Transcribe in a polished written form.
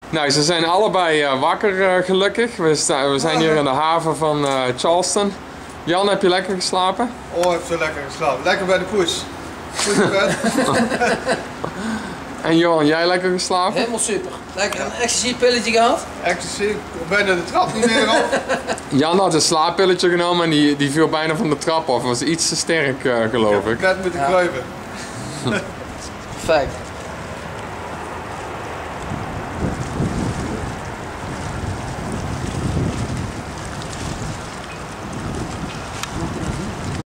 Nou, ze zijn allebei wakker gelukkig. We zijn hier in de haven van Charleston. Jan, heb je lekker geslapen? Oh, ik heb zo lekker geslapen. Lekker bij de poes. Goed in bed. En Johan, jij lekker geslapen? Helemaal super. Lekker een ecstasy-pilletje gehad. Ecstasy, ik kom bijna de trap niet meer op. Jan had een slaappilletje genomen en die viel bijna van de trap af. Was iets te sterk, geloof ik. Ik heb net moeten kruipen. Perfect.